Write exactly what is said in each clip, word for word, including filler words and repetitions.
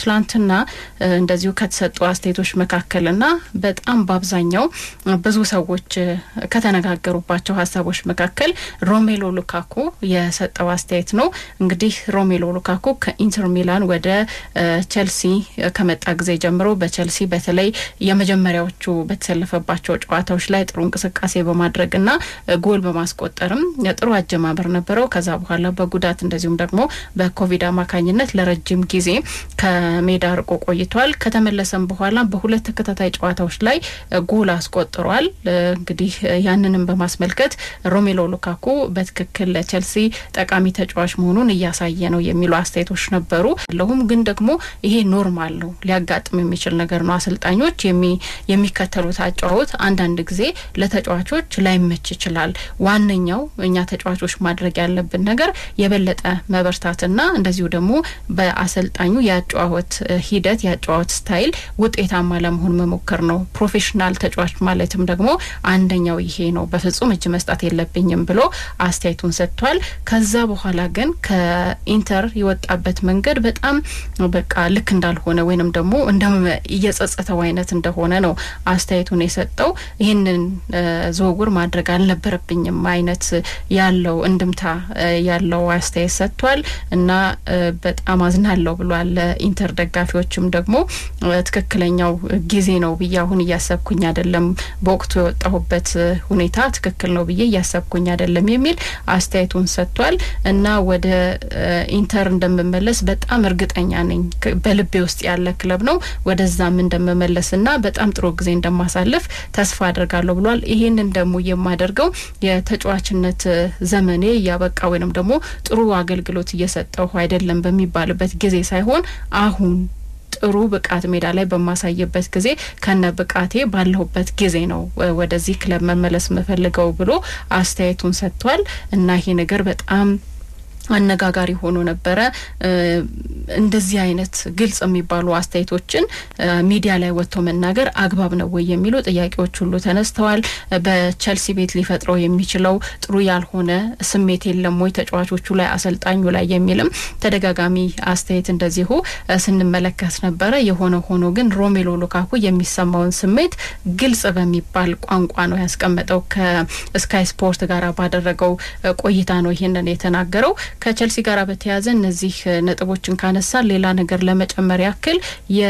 ትላንትና እንደዚሁ ከተሰጡ አስተያየቶች መካከልና በጣም በአብዛኛው ብዙ ሰዎች ከተነጋገሩባቸው ሐሳቦች መካከል ሮሜሎ ሉካኩ የሰጠው አስተያየት ነው። እንግዲህ ሮሜሎ ሉካኩ ከኢንተር ሚላን ወደ ቸልሲ ከመጣ ጊዜ ጀምሮ በቸልሲ በተለይ የመጀመሪያዎቹ በተሰለፈባቸው ጨዋታዎች ላይ ጥሩ እንቅስቃሴ በማድረግና ጎል በማስቆጠርም ጥሩ አጀማመር ነበረው። ከዛ በኋላ በጉዳት እንደዚሁም ደግሞ በኮቪድ አማካኝነት ለረጅም ጊዜ ከሜዳ ርቆ ቆይቷል። ከተመለሰም በኋላ በሁለት ተከታታይ ጨዋታዎች ላይ ጎል አስቆጥሯል። እንግዲህ ያንንም በማስመልከት ሮሜሎ ሉካኩ በትክክል ለቸልሲ ጠቃሚ ተጫዋች መሆኑን እያሳየ ነው የሚሉ አስተያየቶች ነበሩ። ለሁም ግን ደግሞ ይሄ ኖርማል ነው፣ ሊያጋጥም የሚችል ነገር ነው። አሰልጣኞች የሚ የሚከተሉት አጫዋወት አንዳንድ ጊዜ ለተጫዋቾች ላይመች ይችላል። ዋነኛው እኛ ተጫዋቾች ማድረግ ያለብን ነገር የበለጠ መበርታትና እንደዚሁ ደግሞ በአሰልጣኙ ያጫዋወት ሂደት ያጫዋወት ስታይል ውጤታማ ለመሆን መሞከር ነው። ፕሮፌሽናል ተጫዋች ማለትም ደግሞ አንደኛው ይሄ ነው፣ በፍጹም እጅ መስጠት የለብኝም ብሎ አስተያየቱን ሰጥቷል። ከዛ በኋላ ግን ከኢንተር የወጣበት መንገድ በጣም በቃ ልክ እንዳልሆነ ወይንም ደግሞ እንደም እየጸጸተው አይነት እንደሆነ ነው አስተያየቱን የሰጠው። ይሄንን ዝውውር ማድረግ አልነበረብኝም አይነት ያለው እንድምታ ያለው አስተያየት ሰጥቷል እና በጣም አዝናለሁ ብሏል። ኢንተር ደጋፊዎችም ደግሞ ትክክለኛው ጊዜ ነው ብዬ አሁን እያሰብኩኝ አይደለም፣ በወቅቱ የወጣሁበት ሁኔታ ትክክል ነው ብዬ እያሰብኩኝ አይደለም የሚል አስተያየቱን ሰጥቷል እና ወደ ኢንተር እንደምመለስ በጣም እርግጠኛ ነኝ፣ በልቤ ውስጥ ያለ ክለብ ነው፣ ወደዛም እንደምመለስና በጣም ጥሩ ጊዜ እንደማሳልፍ ተስፋ አደርጋለሁ ብሏል። ይሄንን ደግሞ የማደርገው የተጫዋችነት ዘመኔ ያበቃ ወይንም ደግሞ ጥሩ አገልግሎት እየሰጠው አይደለም በሚባልበት ጊዜ ሳይሆን አሁን ጥሩ ብቃት ሜዳ ላይ በማሳየበት ጊዜ ከነ ብቃቴ ባለሁበት ጊዜ ነው ወደዚህ ክለብ መመለስ መፈልገው ብሎ አስተያየቱን ሰጥቷል እና ይሄ ነገር በጣም አነጋጋሪ ሆኖ ነበረ። እንደዚህ አይነት ግልጽ የሚባሉ አስተያየቶችን ሚዲያ ላይ ወጥቶ መናገር አግባብ ነው ወይ የሚሉ ጥያቄዎች ሁሉ ተነስተዋል። በቸልሲ ቤት ሊፈጥረው የሚችለው ጥሩ ያልሆነ ስሜት የለም ወይ ተጫዋቾቹ ላይ አሰልጣኙ ላይ የሚልም ተደጋጋሚ አስተያየት እንደዚሁ ስንመለከት ነበረ። የሆነ ሆኖ ግን ሮሜሎ ሉካኩ የሚሰማውን ስሜት ግልጽ በሚባል ቋንቋ ነው ያስቀመጠው። ከስካይ ስፖርት ጋር ባደረገው ቆይታ ነው ይሄንን የተናገረው። ከቸልሲ ጋር በተያያዘ እነዚህ ነጥቦችን ካነሳ ሌላ ነገር ለመጨመር ያክል የ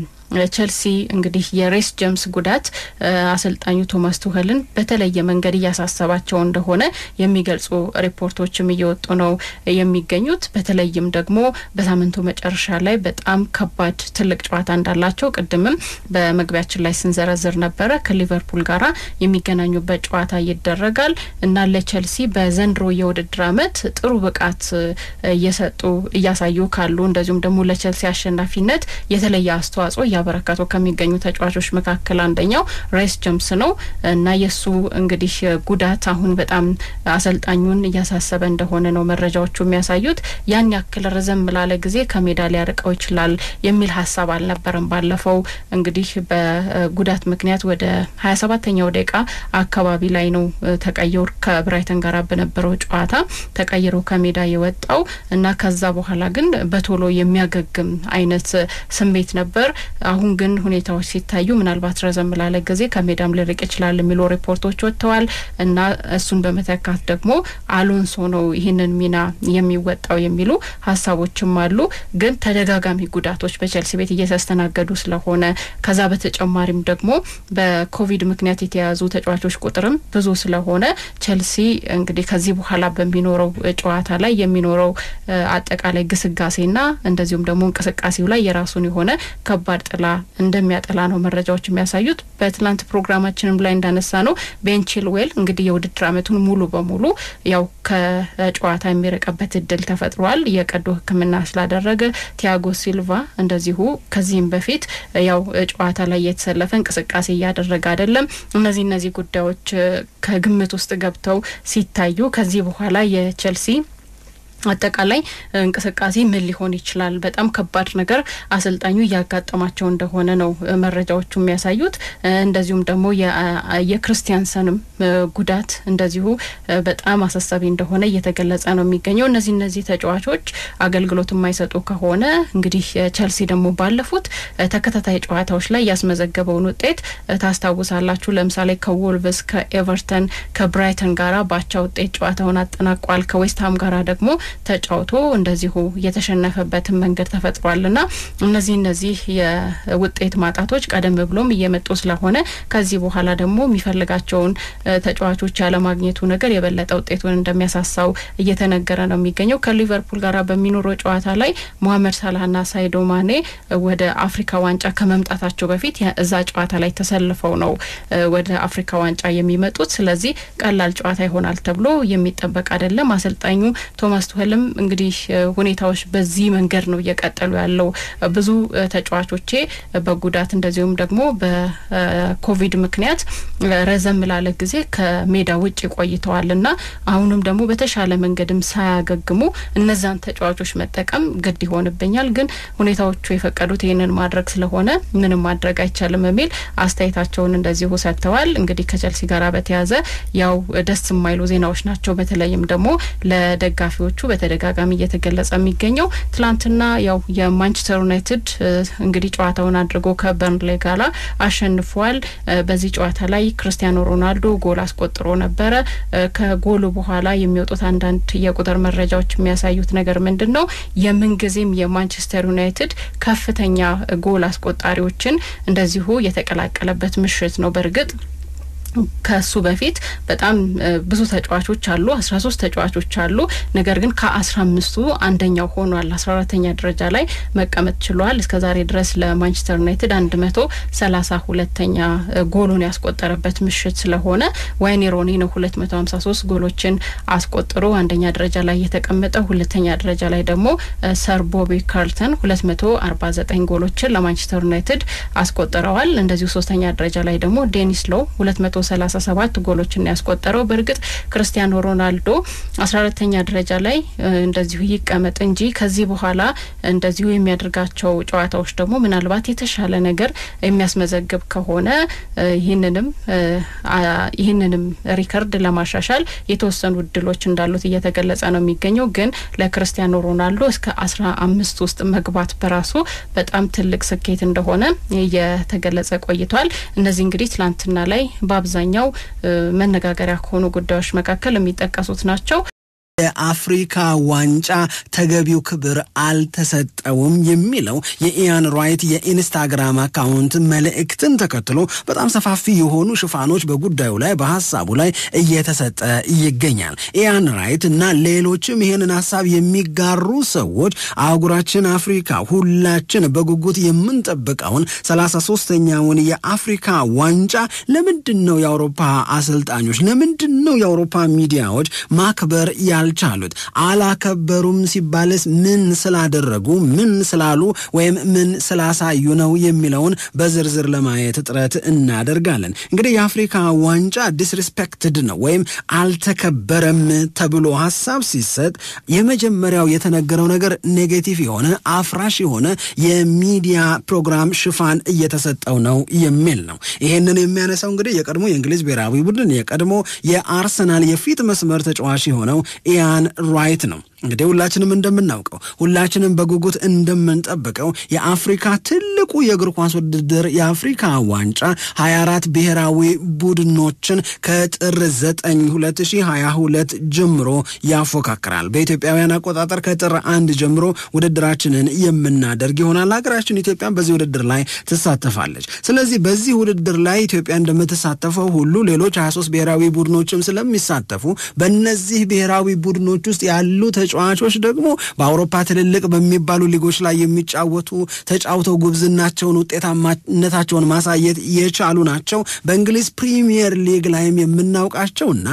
ቸልሲ እንግዲህ የሬስ ጀምስ ጉዳት አሰልጣኙ ቶማስ ቱኸልን በተለየ መንገድ ያሳሰባቸው እንደሆነ የሚገልጹ ሪፖርቶችም እየወጡ ነው የሚገኙት። በተለይም ደግሞ በሳምንቱ መጨረሻ ላይ በጣም ከባድ ትልቅ ጨዋታ እንዳላቸው ቅድምም በመግቢያችን ላይ ስንዘረዝር ነበረ። ከሊቨርፑል ጋራ የሚገናኙበት ጨዋታ ይደረጋል እና ለቸልሲ በዘንድሮ የውድድር አመት ጥሩ ብቃት እየሰጡ እያሳዩ ካሉ እንደዚሁም ደግሞ ለቸልሲ አሸናፊነት የተለየ አስተዋጽኦ ያበረከቱ ከሚገኙ ተጫዋቾች መካከል አንደኛው ሬስ ጀምስ ነው እና የሱ እንግዲህ ጉዳት አሁን በጣም አሰልጣኙን እያሳሰበ እንደሆነ ነው መረጃዎቹ የሚያሳዩት። ያን ያክል ረዘም ላለ ጊዜ ከሜዳ ሊያርቀው ይችላል የሚል ሀሳብ አልነበረም። ባለፈው እንግዲህ በጉዳት ምክንያት ወደ ሀያ ሰባተኛው ደቂቃ አካባቢ ላይ ነው ተቀይሮ ከብራይተን ጋር በነበረው ጨዋታ ተቀይሮ ከሜዳ የወጣው እና ከዛ በኋላ ግን በቶሎ የሚያገግም አይነት ስሜት ነበር። አሁን ግን ሁኔታዎች ሲታዩ ምናልባት ረዘም ላለ ጊዜ ከሜዳም ሊርቅ ይችላል የሚሉ ሪፖርቶች ወጥተዋል እና እሱን በመተካት ደግሞ አሎንሶ ነው ይሄንን ሚና የሚወጣው የሚሉ ሀሳቦችም አሉ። ግን ተደጋጋሚ ጉዳቶች በቸልሲ ቤት እየተስተናገዱ ስለሆነ ከዛ በተጨማሪም ደግሞ በኮቪድ ምክንያት የተያዙ ተጫዋቾች ቁጥርም ብዙ ስለሆነ ቸልሲ እንግዲህ ከዚህ በኋላ በሚኖረው ጨዋታ ላይ የሚኖረው አጠቃላይ ግስጋሴና እንደዚሁም ደግሞ እንቅስቃሴው ላይ የራሱን የሆነ ከባድ ጥላ እንደሚያጠላ ነው መረጃዎች የሚያሳዩት። በትላንት ፕሮግራማችንም ላይ እንዳነሳ ነው ቤን ቺልዌል እንግዲህ የውድድር አመቱን ሙሉ በሙሉ ያው ከጨዋታ የሚርቀበት እድል ተፈጥሯል የቀዶ ሕክምና ስላደረገ። ቲያጎ ሲልቫ እንደዚሁ ከዚህም በፊት ያው ጨዋታ ላይ የተሰለፈ እንቅስቃሴ ያደረገ አይደለም። እነዚህ እነዚህ ጉዳዮች ከግምት ውስጥ ገብተው ሲታዩ ከዚህ በኋላ የቸልሲ አጠቃላይ እንቅስቃሴ ምን ሊሆን ይችላል በጣም ከባድ ነገር አሰልጣኙ ያጋጠማቸው እንደሆነ ነው መረጃዎቹ የሚያሳዩት እንደዚሁም ደግሞ የክርስቲያንሰንም ጉዳት እንደዚሁ በጣም አሳሳቢ እንደሆነ እየተገለጸ ነው የሚገኘው እነዚህ እነዚህ ተጫዋቾች አገልግሎት የማይሰጡ ከሆነ እንግዲህ ቸልሲ ደግሞ ባለፉት ተከታታይ ጨዋታዎች ላይ ያስመዘገበውን ውጤት ታስታውሳላችሁ ለምሳሌ ከወልቭስ ከኤቨርተን ከብራይተን ጋራ ባቻ ውጤት ጨዋታውን አጠናቋል ከዌስትሃም ጋራ ደግሞ ተጫውቶ እንደዚሁ የተሸነፈበት መንገድ ተፈጥሯልና እነዚህ እነዚህ የውጤት ማጣቶች ቀደም ብሎም እየመጡ ስለሆነ ከዚህ በኋላ ደግሞ የሚፈልጋቸውን ተጫዋቾች ያለ ማግኘቱ ነገር የበለጠ ውጤቱን እንደሚያሳሳው እየተነገረ ነው የሚገኘው ከሊቨርፑል ጋራ በሚኖረው ጨዋታ ላይ መሐመድ ሳላህና ሳይዶ ማኔ ወደ አፍሪካ ዋንጫ ከመምጣታቸው በፊት እዛ ጨዋታ ላይ ተሰልፈው ነው ወደ አፍሪካ ዋንጫ የሚመጡት ስለዚህ ቀላል ጨዋታ ይሆናል ተብሎ የሚጠበቅ አይደለም አሰልጣኙ ቶማስ ቱሄልም እንግዲህ ሁኔታዎች በዚህ መንገድ ነው እየቀጠሉ ያለው ብዙ ተጫዋቾቼ በጉዳት እንደዚሁም ደግሞ በኮቪድ ምክንያት ረዘም ላለ ጊዜ ከሜዳ ውጪ ቆይተዋልና አሁንም ደግሞ በተሻለ መንገድም ሳያገግሙ እነዛን ተጫዋቾች መጠቀም ግድ ይሆንብኛል ግን ሁኔታዎቹ የፈቀዱት ይሄንን ማድረግ ስለሆነ ምንም ማድረግ አይቻልም የሚል አስተያየታቸውን እንደዚሁ ሰጥተዋል እንግዲህ ከቸልሲ ጋራ በተያዘ ያው ደስ የማይሉ ዜናዎች ናቸው በተለይም ደግሞ ለደጋፊዎቹ በተደጋጋሚ እየተገለጸ የሚገኘው ትላንትና ያው የማንቸስተር ዩናይትድ እንግዲህ ጨዋታውን አድርጎ ከበርንሌ ጋራ አሸንፏል በዚህ ጨዋታ ላይ ክርስቲያኖ ሮናልዶ ጎል አስቆጥሮ ነበር ከጎሉ በኋላ የሚወጡት አንዳንድ የቁጥር መረጃዎች የሚያሳዩት ነገር ምንድነው የምንጊዜም የማንቸስተር ዩናይትድ ከፍተኛ ጎል አስቆጣሪዎችን እንደዚሁ የተቀላቀለበት ምሽት ነው በርግጥ ከሱ በፊት በጣም ብዙ ተጫዋቾች አሉ አስራ ሶስት ተጫዋቾች አሉ ነገር ግን ከ15ቱ አንደኛው ሆኗል አስራ አራተኛ ደረጃ ላይ መቀመጥ ችሏል እስከዛሬ ድረስ ለማንቸስተር ዩናይትድ መቶ ሰላሳ ሁለተኛ ጎሉን ያስቆጠረበት ምሽት ስለሆነ ዋይኔ ሮኒ ነው ሁለት መቶ ሃምሳ ሶስት ጎሎችን አስቆጥሮ አንደኛ ደረጃ ላይ የተቀመጠው ሁለተኛ ደረጃ ላይ ደግሞ ሰር ቦቢ ካርልተን ሁለት መቶ አርባ ዘጠኝ ጎሎችን ለማንቸስተር ዩናይትድ አስቆጥረዋል እንደዚሁ ሶስተኛ ደረጃ ላይ ደግሞ ዴኒስ ሎ ሁለት መቶ ሰላሳ ሰባት ጎሎችን ያስቆጠረው በርግጥ ክርስቲያኖ ሮናልዶ አስራ አራተኛ ደረጃ ላይ እንደዚሁ ይቀመጥ እንጂ ከዚህ በኋላ እንደዚሁ የሚያደርጋቸው ጨዋታዎች ደግሞ ምናልባት የተሻለ ነገር የሚያስመዘግብ ከሆነ ይሄንንም ይሄንንም ሪከርድ ለማሻሻል የተወሰኑ እድሎች እንዳሉት እየተገለጸ ነው የሚገኘው ግን ለክርስቲያኖ ሮናልዶ እስከ አስራ አምስት ውስጥ መግባት በራሱ በጣም ትልቅ ስኬት እንደሆነ እየተገለጸ ቆይቷል እነዚህ እንግዲህ ትላንትና ላይ አብዛኛው መነጋገሪያ ከሆኑ ጉዳዮች መካከል የሚጠቀሱት ናቸው የአፍሪካ ዋንጫ ተገቢው ክብር አልተሰጠውም የሚለው የኢያን ራይት የኢንስታግራም አካውንት መልእክትን ተከትሎ በጣም ሰፋፊ የሆኑ ሽፋኖች በጉዳዩ ላይ በሐሳቡ ላይ እየተሰጠ ይገኛል ኢያን ራይት እና ሌሎችም ይሄንን ሐሳብ የሚጋሩ ሰዎች አህጉራችን አፍሪካ ሁላችን በጉጉት የምንጠብቀውን ሰላሳ ሶስተኛውን የአፍሪካ ዋንጫ ለምንድነው የአውሮፓ አሰልጣኞች ለምንድነው የአውሮፓ ሚዲያዎች ማክበር ያልቻሉት አላከበሩም ሲባልስ ምን ስላደረጉ ምን ስላሉ ወይም ምን ስላሳዩ ነው የሚለውን በዝርዝር ለማየት ጥረት እናደርጋለን እንግዲህ የአፍሪካ ዋንጫ ዲስሪስፔክትድ ነው ወይም አልተከበረም ተብሎ ሐሳብ ሲሰጥ የመጀመሪያው የተነገረው ነገር ኔጌቲቭ የሆነ አፍራሽ የሆነ የሚዲያ ፕሮግራም ሽፋን እየተሰጠው ነው የሚል ነው ይሄንን የሚያነሳው እንግዲህ የቀድሞ የእንግሊዝ ብሔራዊ ቡድን የቀድሞ የአርሰናል የፊት መስመር ተጫዋች የሆነው ኢያን ራይት ነው እንግዲህ ሁላችንም እንደምናውቀው ሁላችንም በጉጉት እንደምንጠብቀው የአፍሪካ ትልቁ የእግር ኳስ ውድድር የአፍሪካ ዋንጫ ሀያ አራት ብሔራዊ ቡድኖችን ከጥር ዘጠኝ ሁለት ሺህ ሀያ ሁለት ጀምሮ ያፎካክራል በኢትዮጵያውያን አቆጣጠር ከጥር አንድ ጀምሮ ውድድራችንን የምናደርግ ይሆናል ሀገራችን ኢትዮጵያ በዚህ ውድድር ላይ ትሳተፋለች ስለዚህ በዚህ ውድድር ላይ ኢትዮጵያ እንደምትሳተፈው ሁሉ ሌሎች ሀያ ሶስት ብሔራዊ ቡድኖችም ስለሚሳተፉ በእነዚህ ብሔራዊ ቡድኖች ውስጥ ያሉ ተጫዋቾች ደግሞ በአውሮፓ ትልልቅ በሚባሉ ሊጎች ላይ የሚጫወቱ ተጫውተው ጉብዝናቸውን ውጤታማነታቸውን ማሳየት የቻሉ ናቸው በእንግሊዝ ፕሪሚየር ሊግ ላይም የምናውቃቸውና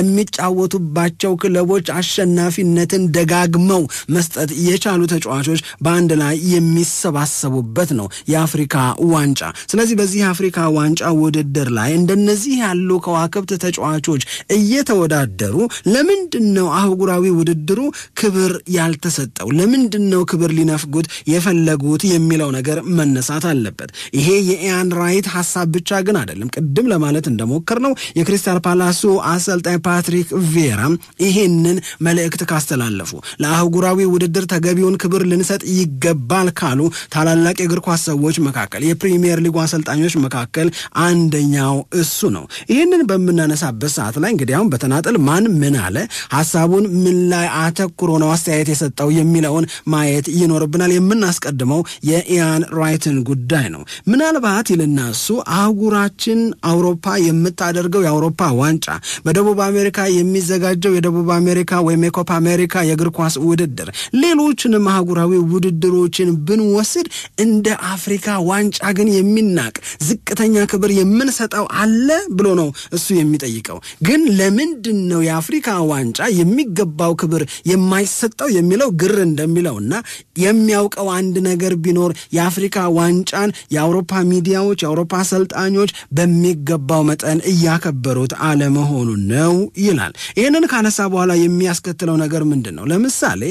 ለሚጫወቱባቸው ክለቦች አሸናፊነትን ደጋግመው መስጠት የቻሉ ተጫዋቾች በአንድ ላይ የሚሰባሰቡበት ነው የአፍሪካ ዋንጫ ስለዚህ በዚህ የአፍሪካ ዋንጫ ውድድር ላይ እንደነዚህ ያሉ ከዋክብት ተጫዋቾች እየተወዳደሩ ለምንድነው አህጉራዊ ውድድሩ ክብር ያልተሰጠው? ለምንድነው ክብር ሊነፍጉት የፈለጉት የሚለው ነገር መነሳት አለበት። ይሄ የኢያን ራይት ሐሳብ ብቻ ግን አይደለም። ቅድም ለማለት እንደሞከርነው የክሪስታል ፓላሱ አሰልጣኝ ፓትሪክ ቪዬራ ይሄንን መልእክት ካስተላለፉ ለአህጉራዊ ውድድር ተገቢውን ክብር ልንሰጥ ይገባል ካሉ ታላላቅ የእግር ኳስ ሰዎች መካከል የፕሪሚየር ሊግ አሰልጣኞች መካከል አንደኛው እሱ ነው። ይህንን በምናነሳበት ሰዓት ላይ እንግዲህ አሁን በተናጠል ማን ምን አለ፣ ሐሳቡን ምን ላይ አተኩሮ ነው አስተያየት የሰጠው የሚለውን ማየት ይኖርብናል። የምናስቀድመው የኢያን ራይትን ጉዳይ ነው። ምናልባት ይልና እሱ አህጉራችን አውሮፓ የምታደርገው የአውሮፓ ዋንጫ፣ በደቡብ አሜሪካ የሚዘጋጀው የደቡብ አሜሪካ ወይም የኮፓ አሜሪካ የእግር ኳስ ውድድር፣ ሌሎችንም አህጉራዊ ውድድሮችን ብንወስድ እንደ አፍሪካ ዋንጫ ግን የሚናቅ ዝቅተኛ ክብር የምንሰጠው አለ ብሎ ነው እሱ የሚጠይቀው። ግን ለምንድን ነው የአፍሪካ ዋንጫ የሚገባው ክብር የማይሰጠው የሚለው ግር እንደሚለውና የሚያውቀው አንድ ነገር ቢኖር የአፍሪካ ዋንጫን የአውሮፓ ሚዲያዎች የአውሮፓ አሰልጣኞች በሚገባው መጠን እያከበሩት አለመሆኑ ነው ይላል። ይህንን ካነሳ በኋላ የሚያስከትለው ነገር ምንድን ነው? ለምሳሌ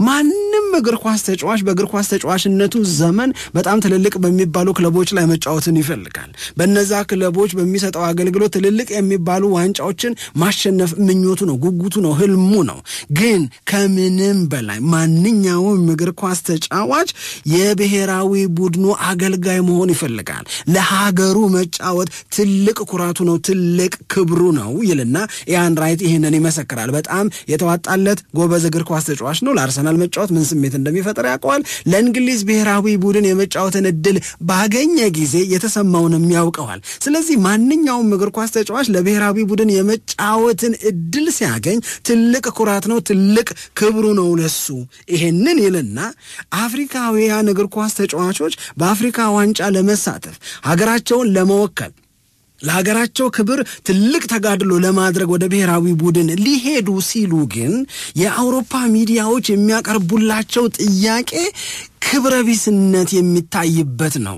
ማንም እግር ኳስ ተጫዋች በእግር ኳስ ተጫዋችነቱ ዘመን በጣም ትልልቅ በሚባሉ ክለቦች ላይ መጫወትን ይፈልጋል። በነዛ ክለቦች በሚሰጠው አገልግሎት ትልልቅ የሚባሉ ዋንጫዎችን ማሸነፍ ምኞቱ ነው፣ ጉጉቱ ነው፣ ህልሙ ነው። ግን ከምንም በላይ ማንኛውም እግር ኳስ ተጫዋች የብሔራዊ ቡድኑ አገልጋይ መሆን ይፈልጋል። ለሀገሩ መጫወት ትልቅ ኩራቱ ነው፣ ትልቅ ክብሩ ነው ይልና ኢያን ራይት ይህንን ይመሰክራል። በጣም የተዋጣለት ጎበዝ እግር ኳስ ተጫዋች ነው። ለአርሰናል መጫወት ምን ስሜት እንደሚፈጥር ያውቀዋል። ለእንግሊዝ ብሔራዊ ቡድን የመጫወትን እድል ባገኘ ጊዜ የተሰማውንም ያውቀዋል። ስለዚህ ማንኛውም እግር ኳስ ተጫዋች ለብሔራዊ ቡድን የመጫወትን እድል ሲያገኝ ትልቅ ኩራት ነው፣ ትልቅ ክብሩ ነው ለሱ። ይሄንን ይልና አፍሪካውያን እግር ኳስ ተጫዋቾች በአፍሪካ ዋንጫ ለመሳተፍ ሀገራቸውን ለመወከል ለሀገራቸው ክብር ትልቅ ተጋድሎ ለማድረግ ወደ ብሔራዊ ቡድን ሊሄዱ ሲሉ ግን የአውሮፓ ሚዲያዎች የሚያቀርቡላቸው ጥያቄ ክብረ ቢስነት የሚታይበት ነው።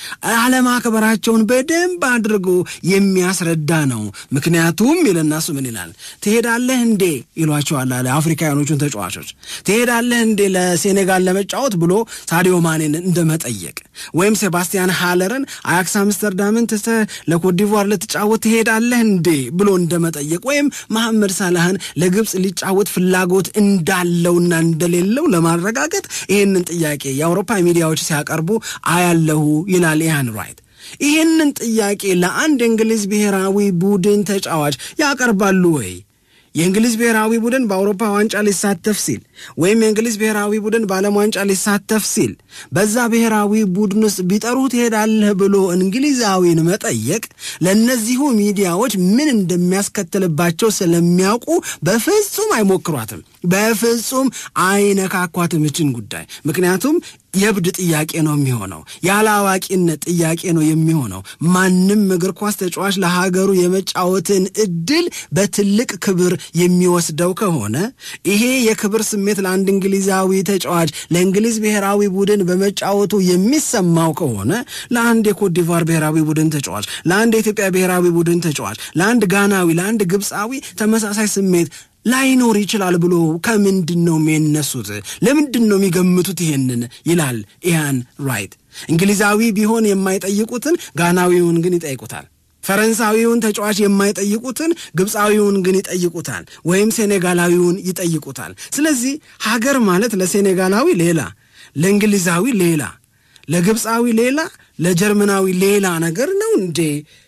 አለማክበራቸውን በደንብ አድርጎ የሚያስረዳ ነው። ምክንያቱም ይለናሱ ምን ይላል? ትሄዳለህ እንዴ ይሏቸዋል አለ አፍሪካውያኖቹን ተጫዋቾች። ትሄዳለህ እንዴ ለሴኔጋል ለመጫወት ብሎ ሳዲዮ ማኔን እንደመጠየቅ፣ ወይም ሴባስቲያን ሃለርን አያክስ አምስተርዳምን ትተህ ለኮትዲቯር ልትጫወት ትሄዳለህ እንዴ ብሎ እንደመጠየቅ፣ ወይም መሐመድ ሳላህን ለግብጽ ሊጫወት ፍላጎት እንዳለውና እንደሌለው ለማረጋገጥ ይህንን ጥያቄ የአውሮፓ ሚዲያዎች ሲያቀርቡ አያለሁ ይላል ኢያን ራይት። ይህንን ጥያቄ ለአንድ እንግሊዝ ብሔራዊ ቡድን ተጫዋች ያቀርባሉ ወይ? የእንግሊዝ ብሔራዊ ቡድን በአውሮፓ ዋንጫ ሊሳተፍ ሲል ወይም የእንግሊዝ ብሔራዊ ቡድን በዓለም ዋንጫ ሊሳተፍ ሲል በዛ ብሔራዊ ቡድን ውስጥ ቢጠሩት ትሄዳለህ ብሎ እንግሊዛዊን መጠየቅ ለእነዚሁ ሚዲያዎች ምን እንደሚያስከትልባቸው ስለሚያውቁ በፍጹም አይሞክሯትም፣ በፍጹም አይነካኳትም እችን ጉዳይ። ምክንያቱም የብድ ጥያቄ ነው የሚሆነው፣ ያላዋቂነት ጥያቄ ነው የሚሆነው። ማንም እግር ኳስ ተጫዋች ለሀገሩ የመጫወትን እድል በትልቅ ክብር የሚወስደው ከሆነ ይሄ የክብር ስሜት ለአንድ እንግሊዛዊ ተጫዋች ለእንግሊዝ ብሔራዊ ቡድን በመጫወቱ የሚሰማው ከሆነ ለአንድ የኮትዲቯር ብሔራዊ ቡድን ተጫዋች፣ ለአንድ የኢትዮጵያ ብሔራዊ ቡድን ተጫዋች፣ ለአንድ ጋናዊ፣ ለአንድ ግብፃዊ ተመሳሳይ ስሜት ላይኖር ይችላል ብሎ ከምንድን ነው የሚነሱት? ለምንድን ነው የሚገምቱት ይሄንን? ይላል ኢያን ራይት። እንግሊዛዊ ቢሆን የማይጠይቁትን ጋናዊውን ግን ይጠይቁታል። ፈረንሳዊውን ተጫዋች የማይጠይቁትን ግብፃዊውን ግን ይጠይቁታል፣ ወይም ሴኔጋላዊውን ይጠይቁታል። ስለዚህ ሀገር ማለት ለሴኔጋላዊ ሌላ፣ ለእንግሊዛዊ ሌላ፣ ለግብፃዊ ሌላ፣ ለጀርመናዊ ሌላ ነገር ነው እንዴ?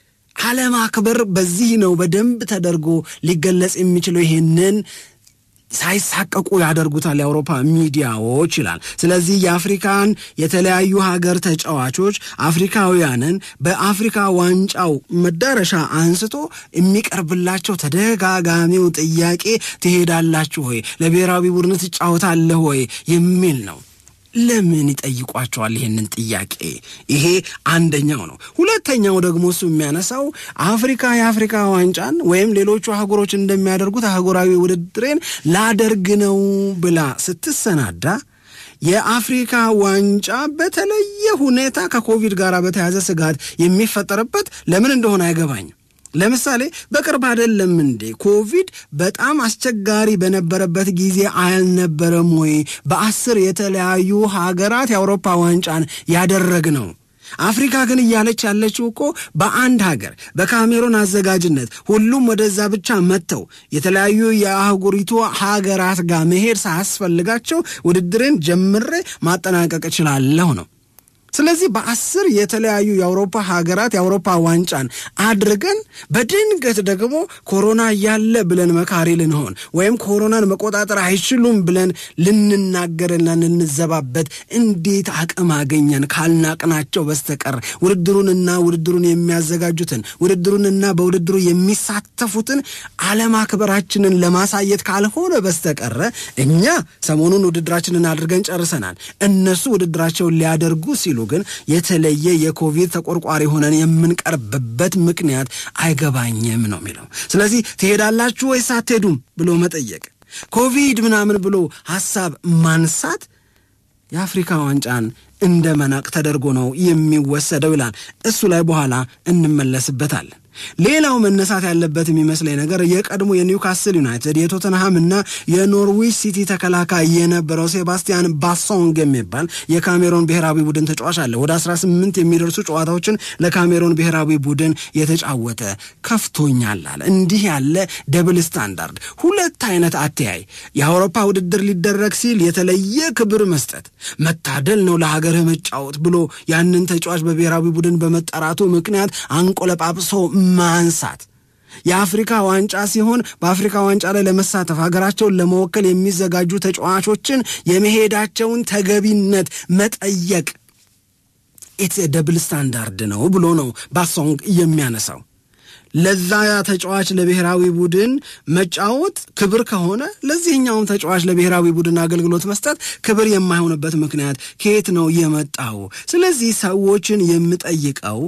አለማክበር በዚህ ነው በደንብ ተደርጎ ሊገለጽ የሚችለው። ይሄንን ሳይሳቀቁ ያደርጉታል የአውሮፓ ሚዲያዎች ይላል። ስለዚህ የአፍሪካን የተለያዩ ሀገር ተጫዋቾች አፍሪካውያንን በአፍሪካ ዋንጫው መዳረሻ አንስቶ የሚቀርብላቸው ተደጋጋሚው ጥያቄ ትሄዳላችሁ ሆይ፣ ለብሔራዊ ቡድን ትጫወታለህ ሆይ የሚል ነው። ለምን ይጠይቋቸዋል ይሄንን ጥያቄ? ይሄ አንደኛው ነው። ሁለተኛው ደግሞ እሱ የሚያነሳው አፍሪካ የአፍሪካ ዋንጫን ወይም ሌሎቹ አህጉሮች እንደሚያደርጉት አህጉራዊ ውድድሬን ላደርግ ነው ብላ ስትሰናዳ የአፍሪካ ዋንጫ በተለየ ሁኔታ ከኮቪድ ጋር በተያዘ ስጋት የሚፈጠርበት ለምን እንደሆነ አይገባኝም። ለምሳሌ በቅርብ አይደለም እንዴ ኮቪድ በጣም አስቸጋሪ በነበረበት ጊዜ አልነበረም ወይ በአስር የተለያዩ ሀገራት የአውሮፓ ዋንጫን ያደረግነው? አፍሪካ ግን እያለች ያለችው እኮ በአንድ ሀገር በካሜሩን አዘጋጅነት ሁሉም ወደዛ ብቻ መጥተው የተለያዩ የአህጉሪቱ ሀገራት ጋር መሄድ ሳያስፈልጋቸው ውድድርን ጀምሬ ማጠናቀቅ እችላለሁ ነው። ስለዚህ በአስር የተለያዩ የአውሮፓ ሀገራት የአውሮፓ ዋንጫን አድርገን በድንገት ደግሞ ኮሮና ያለ ብለን መካሪ ልንሆን ወይም ኮሮናን መቆጣጠር አይችሉም ብለን ልንናገርና ልንዘባበት እንዴት አቅም አገኘን ካልናቅናቸው በስተቀር ውድድሩንና ውድድሩን የሚያዘጋጁትን ውድድሩንና በውድድሩ የሚሳተፉትን አለማክበራችንን ለማሳየት ካልሆነ በስተቀር እኛ ሰሞኑን ውድድራችንን አድርገን ጨርሰናል። እነሱ ውድድራቸውን ሊያደርጉ ሲሉ ግን የተለየ የኮቪድ ተቆርቋሪ ሆነን የምንቀርብበት ምክንያት አይገባኝም ነው የሚለው። ስለዚህ ትሄዳላችሁ ወይስ አትሄዱም ብሎ መጠየቅ፣ ኮቪድ ምናምን ብሎ ሐሳብ ማንሳት የአፍሪካ ዋንጫን እንደ መናቅ ተደርጎ ነው የሚወሰደው ይላል። እሱ ላይ በኋላ እንመለስበታለን። ሌላው መነሳት ያለበት የሚመስለኝ ነገር የቀድሞ የኒውካስል ዩናይትድ የቶተንሃም እና የኖርዊች ሲቲ ተከላካይ የነበረው ሴባስቲያን ባሶንግ የሚባል የካሜሮን ብሔራዊ ቡድን ተጫዋች አለ። ወደ አስራ ስምንት የሚደርሱ ጨዋታዎችን ለካሜሮን ብሔራዊ ቡድን የተጫወተ ከፍቶኛል አለ። እንዲህ ያለ ደብል ስታንዳርድ፣ ሁለት አይነት አተያይ፣ የአውሮፓ ውድድር ሊደረግ ሲል የተለየ ክብር መስጠት፣ መታደል ነው ለሀገርህ መጫወት ብሎ ያንን ተጫዋች በብሔራዊ ቡድን በመጠራቱ ምክንያት አንቆለጳጵሶ ማንሳት፣ የአፍሪካ ዋንጫ ሲሆን በአፍሪካ ዋንጫ ላይ ለመሳተፍ ሀገራቸውን ለመወከል የሚዘጋጁ ተጫዋቾችን የመሄዳቸውን ተገቢነት መጠየቅ ኢትስ ደብል ስታንዳርድ ነው ብሎ ነው ባሶንግ የሚያነሳው። ለዛ ተጫዋች ለብሔራዊ ቡድን መጫወት ክብር ከሆነ ለዚህኛውም ተጫዋች ለብሔራዊ ቡድን አገልግሎት መስጠት ክብር የማይሆንበት ምክንያት ከየት ነው የመጣው? ስለዚህ ሰዎችን የምጠይቀው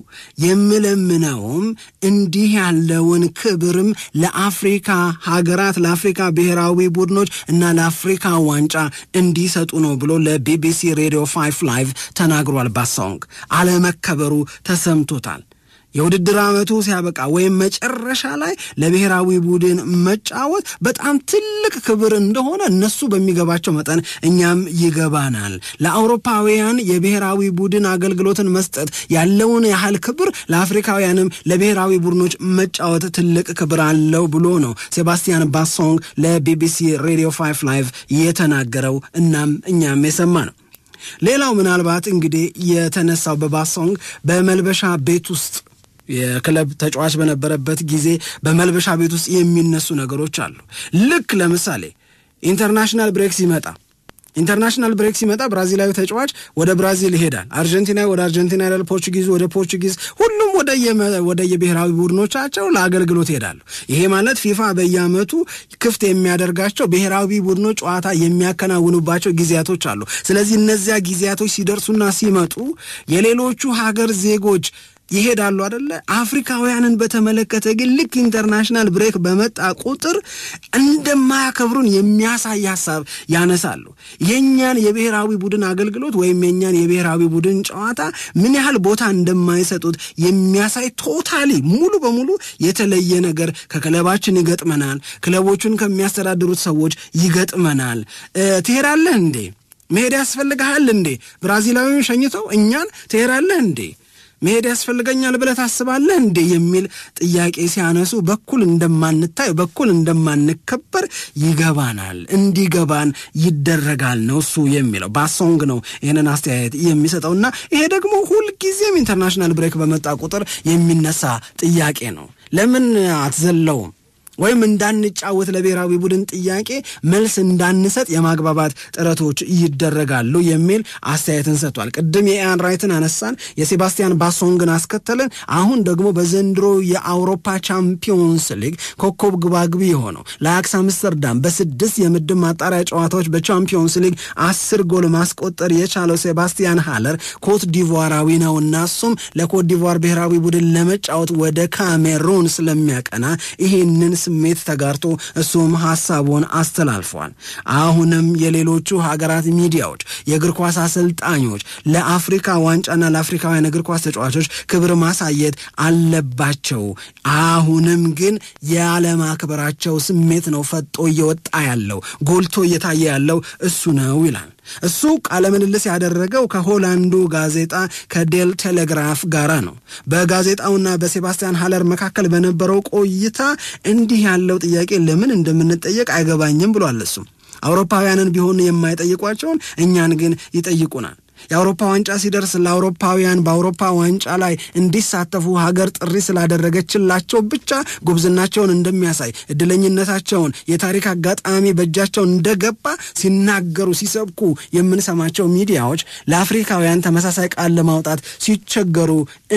የምለምነውም እንዲህ ያለውን ክብርም ለአፍሪካ ሀገራት ለአፍሪካ ብሔራዊ ቡድኖች እና ለአፍሪካ ዋንጫ እንዲሰጡ ነው ብሎ ለቢቢሲ ሬዲዮ ፋይቭ ላይቭ ተናግሯል። ባሶንግ አለመከበሩ ተሰምቶታል። የውድድር ዓመቱ ሲያበቃ ወይም መጨረሻ ላይ ለብሔራዊ ቡድን መጫወት በጣም ትልቅ ክብር እንደሆነ እነሱ በሚገባቸው መጠን እኛም ይገባናል። ለአውሮፓውያን የብሔራዊ ቡድን አገልግሎትን መስጠት ያለውን ያህል ክብር ለአፍሪካውያንም ለብሔራዊ ቡድኖች መጫወት ትልቅ ክብር አለው ብሎ ነው ሴባስቲያን ባሶንግ ለቢቢሲ ሬዲዮ ፋይቭ ላይቭ የተናገረው። እናም እኛም የሰማ ነው። ሌላው ምናልባት እንግዲህ የተነሳው በባሶንግ በመልበሻ ቤት ውስጥ የክለብ ተጫዋች በነበረበት ጊዜ በመልበሻ ቤት ውስጥ የሚነሱ ነገሮች አሉ። ልክ ለምሳሌ ኢንተርናሽናል ብሬክ ሲመጣ ኢንተርናሽናል ብሬክ ሲመጣ ብራዚላዊ ተጫዋች ወደ ብራዚል ይሄዳል፣ አርጀንቲና ወደ አርጀንቲና ይላል፣ ፖርቹጊዝ ወደ ፖርቹጊዝ፣ ሁሉም ወደ ወደ የብሔራዊ ቡድኖቻቸው ለአገልግሎት ይሄዳሉ። ይሄ ማለት ፊፋ በየዓመቱ ክፍት የሚያደርጋቸው ብሔራዊ ቡድኖች ጨዋታ የሚያከናውኑባቸው ጊዜያቶች አሉ። ስለዚህ እነዚያ ጊዜያቶች ሲደርሱና ሲመጡ የሌሎቹ ሀገር ዜጎች ይሄዳሉ አይደለ? አፍሪካውያንን በተመለከተ ግን ልክ ኢንተርናሽናል ብሬክ በመጣ ቁጥር እንደማያከብሩን የሚያሳይ ሐሳብ ያነሳሉ። የኛን የብሔራዊ ቡድን አገልግሎት ወይም የኛን የብሔራዊ ቡድን ጨዋታ ምን ያህል ቦታ እንደማይሰጡት የሚያሳይ ቶታሊ ሙሉ በሙሉ የተለየ ነገር ከክለባችን ይገጥመናል፣ ክለቦቹን ከሚያስተዳድሩት ሰዎች ይገጥመናል። ትሄዳለህ እንዴ? መሄድ ያስፈልግሃል እንዴ? ብራዚላዊውን ሸኝተው እኛን ትሄዳለህ እንዴ? መሄድ ያስፈልገኛል ብለህ ታስባለህ እንዴ የሚል ጥያቄ ሲያነሱ በኩል እንደማንታይ በኩል እንደማንከበር ይገባናል፣ እንዲገባን ይደረጋል ነው እሱ የሚለው። ባሶንግ ነው ይህንን አስተያየት የሚሰጠውና ይሄ ደግሞ ሁልጊዜም ኢንተርናሽናል ብሬክ በመጣ ቁጥር የሚነሳ ጥያቄ ነው። ለምን አትዘለውም ወይም እንዳንጫወት ለብሔራዊ ቡድን ጥያቄ መልስ እንዳንሰጥ የማግባባት ጥረቶች ይደረጋሉ የሚል አስተያየትን ሰጥቷል። ቅድም የኢያን ራይትን አነሳን፣ የሴባስቲያን ባሶንግን አስከተልን። አሁን ደግሞ በዘንድሮ የአውሮፓ ቻምፒዮንስ ሊግ ኮከብ ግባግቢ የሆነው ለአያክስ አምስተርዳም በስድስት የምድብ ማጣሪያ ጨዋታዎች በቻምፒዮንስ ሊግ አስር ጎል ማስቆጠር የቻለው ሴባስቲያን ሃለር ኮት ዲቮራዊ ነውና እሱም ለኮት ዲቮር ብሔራዊ ቡድን ለመጫወት ወደ ካሜሩን ስለሚያቀና ይህንን ስሜት ተጋርቶ እሱም ሐሳቡን አስተላልፏል። አሁንም የሌሎቹ ሀገራት ሚዲያዎች፣ የእግር ኳስ አሰልጣኞች ለአፍሪካ ዋንጫና ለአፍሪካውያን እግር ኳስ ተጫዋቾች ክብር ማሳየት አለባቸው። አሁንም ግን ያለማክበራቸው ስሜት ነው ፈጦ እየወጣ ያለው፣ ጎልቶ እየታየ ያለው እሱ ነው ይላል። እሱ ቃለ ምልልስ ያደረገው ከሆላንዱ ጋዜጣ ከዴል ቴሌግራፍ ጋራ ነው። በጋዜጣውና በሴባስቲያን ሃለር መካከል በነበረው ቆይታ እንዲህ ያለው ጥያቄ ለምን እንደምንጠየቅ አይገባኝም ብሏል። እሱ አውሮፓውያንን ቢሆን የማይጠይቋቸውን እኛን ግን ይጠይቁናል። የአውሮፓ ዋንጫ ሲደርስ ለአውሮፓውያን በአውሮፓ ዋንጫ ላይ እንዲሳተፉ ሀገር ጥሪ ስላደረገችላቸው ብቻ ጉብዝናቸውን እንደሚያሳይ እድለኝነታቸውን የታሪክ አጋጣሚ በእጃቸው እንደገባ ሲናገሩ ሲሰብኩ የምንሰማቸው ሚዲያዎች ለአፍሪካውያን ተመሳሳይ ቃል ለማውጣት ሲቸገሩ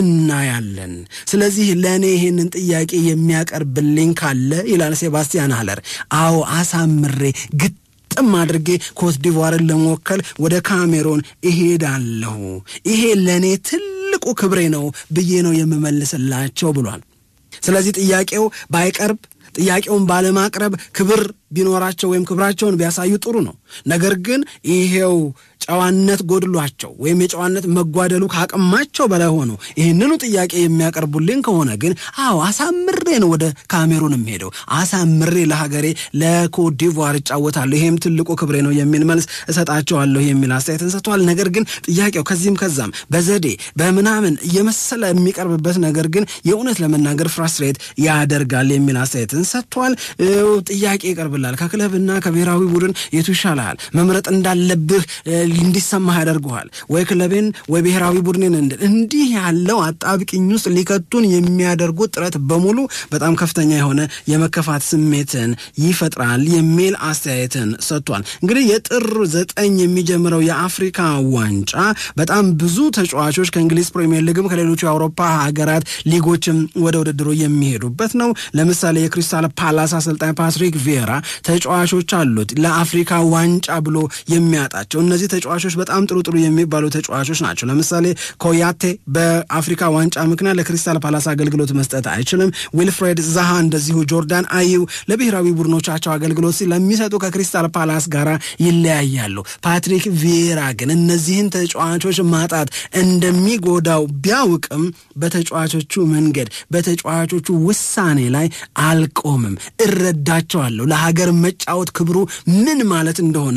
እናያለን። ስለዚህ ለእኔ ይህንን ጥያቄ የሚያቀርብልኝ ካለ ይላል ሴባስቲያን ሃለር፣ አዎ አሳምሬ ግጥ ጥም አድርጌ ኮት ዲቯርን ለመወከል ወደ ካሜሮን እሄዳለሁ፣ ይሄ ለኔ ትልቁ ክብሬ ነው ብዬ ነው የምመልስላቸው ብሏል። ስለዚህ ጥያቄው ባይቀርብ ጥያቄውን ባለማቅረብ ክብር ቢኖራቸው ወይም ክብራቸውን ቢያሳዩ ጥሩ ነው። ነገር ግን ይሄው ጨዋነት ጎድሏቸው ወይም የጨዋነት መጓደሉ ካቅማቸው በላይ ሆኖ ይህንኑ ጥያቄ የሚያቀርቡልኝ ከሆነ ግን አዎ አሳምሬ ነው ወደ ካሜሩን የምሄደው፣ አሳምሬ ለሀገሬ ለኮት ዲቯር እጫወታለሁ፣ ይሄም ትልቁ ክብሬ ነው የሚል መልስ እሰጣቸዋለሁ የሚል አስተያየትን ሰጥቷል። ነገር ግን ጥያቄው ከዚህም ከዛም በዘዴ በምናምን እየመሰለ የሚቀርብበት ነገር ግን የእውነት ለመናገር ፍራስትሬት ያደርጋል የሚል አስተያየትን ሰጥቷል። ጥያቄ ይቀርብላል፣ ከክለብና ከብሔራዊ ቡድን የቱ ይሻላል? መምረጥ እንዳለብህ እንዲሰማህ ያደርጉሃል፣ ወይ ክለቤን ወይ ብሔራዊ ቡድንን። እንዲህ ያለው አጣብቂኝ ውስጥ ሊከቱን የሚያደርጉት ጥረት በሙሉ በጣም ከፍተኛ የሆነ የመከፋት ስሜትን ይፈጥራል የሚል አስተያየትን ሰጥቷል። እንግዲህ የጥር ዘጠኝ የሚጀምረው የአፍሪካ ዋንጫ በጣም ብዙ ተጫዋቾች ከእንግሊዝ ፕሪሚየር ሊግም ከሌሎቹ የአውሮፓ ሀገራት ሊጎችም ወደ ውድድሩ የሚሄዱበት ነው። ለምሳሌ የክሪስታል ፓላስ አሰልጣኝ ፓትሪክ ቪዬራ ተጫዋቾች አሉት ለአፍሪካ ዋንጫ ብሎ የሚያጣቸው። እነዚህ ተጫዋቾች በጣም ጥሩ ጥሩ የሚባሉ ተጫዋቾች ናቸው። ለምሳሌ ኮያቴ በአፍሪካ ዋንጫ ምክንያት ለክሪስታል ፓላስ አገልግሎት መስጠት አይችልም። ዊልፍሬድ ዛሃ እንደዚሁ፣ ጆርዳን አየው ለብሔራዊ ቡድኖቻቸው አገልግሎት ስለሚሰጡ ከክሪስታል ፓላስ ጋር ይለያያሉ። ፓትሪክ ቪዬራ ግን እነዚህን ተጫዋቾች ማጣት እንደሚጎዳው ቢያውቅም በተጫዋቾቹ መንገድ በተጫዋቾቹ ውሳኔ ላይ አልቆምም። እረዳቸዋለሁ፣ ለሀገር መጫወት ክብሩ ምን ማለት እንደሆነ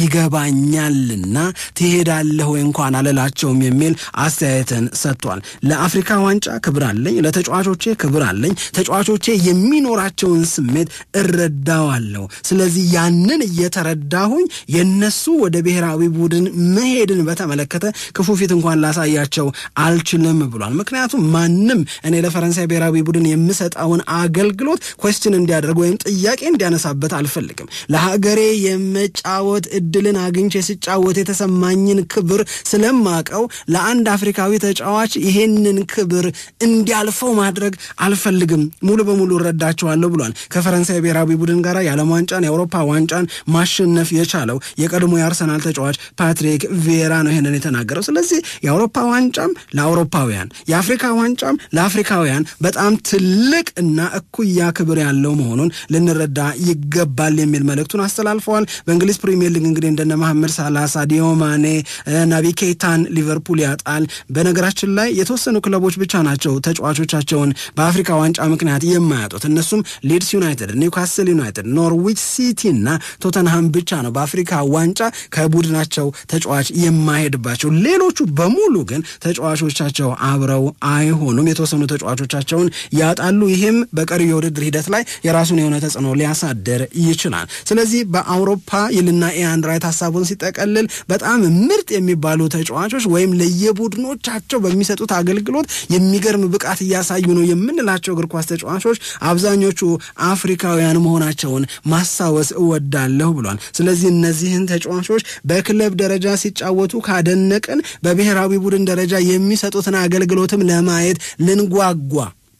ይገባኛልና ትሄዳለህ ወይ እንኳን አለላቸውም የሚል አስተያየትን ሰጥቷል። ለአፍሪካ ዋንጫ ክብር አለኝ፣ ለተጫዋቾቼ ክብር አለኝ፣ ተጫዋቾቼ የሚኖራቸውን ስሜት እረዳዋለሁ። ስለዚህ ያንን እየተረዳሁኝ የነሱ ወደ ብሔራዊ ቡድን መሄድን በተመለከተ ክፉ ፊት እንኳን ላሳያቸው አልችልም ብሏል። ምክንያቱም ማንም እኔ ለፈረንሳይ ብሔራዊ ቡድን የምሰጠውን አገልግሎት ኩዌስችን እንዲያደርግ ወይም ጥያቄ እንዲያነሳበት አልፈልግም። ለሀገሬ የመጫወት እድልን አግኝቼ ሲጫወት የተሰማኝን ክብር ስለማቀው ለአንድ አፍሪካዊ ተጫዋች ይሄንን ክብር እንዲያልፈው ማድረግ አልፈልግም። ሙሉ በሙሉ እረዳቸዋለሁ ብሏል። ከፈረንሳይ ብሔራዊ ቡድን ጋር የዓለም ዋንጫን የአውሮፓ ዋንጫን ማሸነፍ የቻለው የቀድሞ የአርሰናል ተጫዋች ፓትሪክ ቪዬራ ነው ይሄንን የተናገረው። ስለዚህ የአውሮፓ ዋንጫም ለአውሮፓውያን የአፍሪካ ዋንጫም ለአፍሪካውያን በጣም ትልቅ እና እኩያ ክብር ያለው መሆኑን ልንረዳ ይገባል የሚል መልእክቱን አስተላልፈዋል። በእንግሊዝ ፕሪሚየር ሊግ እንግዲህ እንደነ መሐመድ ሳላህ፣ ሳዲዮ ማኔ፣ ናቢ ኬይታን ሊቨርፑል ያጣል። በነገራችን ላይ የተወሰኑ ክለቦች ብቻ ናቸው ተጫዋቾቻቸውን በአፍሪካ ዋንጫ ምክንያት የማያጡት። እነሱም ሊድስ ዩናይትድ፣ ኒውካስል ዩናይትድ፣ ኖርዊች ሲቲ እና ቶተንሃም ብቻ ነው በአፍሪካ ዋንጫ ከቡድናቸው ተጫዋች የማይሄድባቸው። ሌሎቹ በሙሉ ግን ተጫዋቾቻቸው አብረው አይሆኑም፣ የተወሰኑ ተጫዋቾቻቸውን ያጣሉ። ይህም በቀሪው የውድድር ሂደት ላይ የራሱን የሆነ ተጽዕኖ ሊያሳድር ይችላል። ስለዚህ በአውሮፓ ይልና ኢያን ራይት ሀሳቡን ሲጠቀልል በጣም ምርጥ የሚባሉ ተጫዋቾች ወይም ለየቡድኖቻቸው በሚሰጡት አገልግሎት የሚገርም ብቃት እያሳዩ ነው የምንላቸው እግር ኳስ ተጫዋቾች አብዛኞቹ አፍሪካውያን መሆናቸውን ማስታወስ እወዳለሁ ብሏል። ስለዚህ እነዚህን ተጫዋቾች በክለብ ደረጃ ሲጫወቱ ካደነቅን በብሔራዊ ቡድን ደረጃ የሚሰጡትን አገልግሎትም ለማየት ልንጓጓ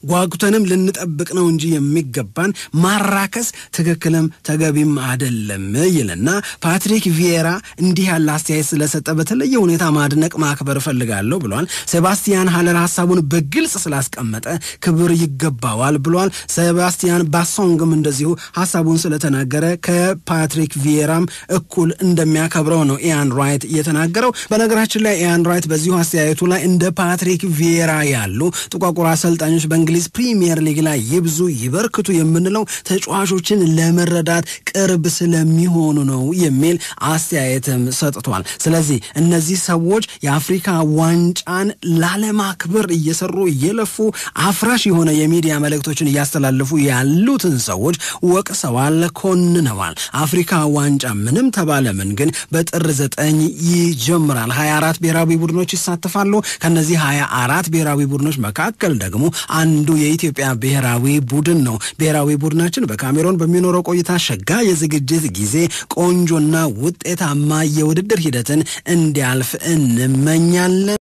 ጓጉተንም ልንጠብቅ ነው እንጂ የሚገባን ማራከስ ትክክልም ተገቢም አይደለም ይልና ፓትሪክ ቪዬራ እንዲህ ያለ አስተያየት ስለሰጠ በተለየ ሁኔታ ማድነቅ ማክበር ፈልጋለሁ ብሏል። ሴባስቲያን ሃለር ሐሳቡን በግልጽ ስላስቀመጠ ክብር ይገባዋል ብሏል። ሴባስቲያን ባሶንግም እንደዚሁ ሐሳቡን ስለተናገረ ከፓትሪክ ቪዬራም እኩል እንደሚያከብረው ነው ኢያን ራይት የተናገረው። በነገራችን ላይ ኢያን ራይት በዚሁ አስተያየቱ ላይ እንደ ፓትሪክ ቪዬራ ያሉ ጥቋቁር አሰልጣኞች በእንግሊዝ ፕሪሚየር ሊግ ላይ ይብዙ ይበርክቱ የምንለው ተጫዋቾችን ለመረዳት ቅርብ ስለሚሆኑ ነው የሚል አስተያየትም ሰጥቷል። ስለዚህ እነዚህ ሰዎች የአፍሪካ ዋንጫን ላለማክበር እየሰሩ እየለፉ አፍራሽ የሆነ የሚዲያ መልእክቶችን እያስተላለፉ ያሉትን ሰዎች ወቅሰዋል፣ ኮንነዋል። አፍሪካ ዋንጫ ምንም ተባለ ምን ግን በጥር ዘጠኝ ይጀምራል። ሀያ አራት ብሔራዊ ቡድኖች ይሳተፋሉ። ከነዚህ ሀያ አራት ብሔራዊ ቡድኖች መካከል ደግሞ አንዱ የኢትዮጵያ ብሔራዊ ቡድን ነው። ብሔራዊ ቡድናችን በካሜሮን በሚኖረው ቆይታ ሸጋ የዝግጅት ጊዜ ቆንጆና ውጤታማ የውድድር ሂደትን እንዲያልፍ እንመኛለን።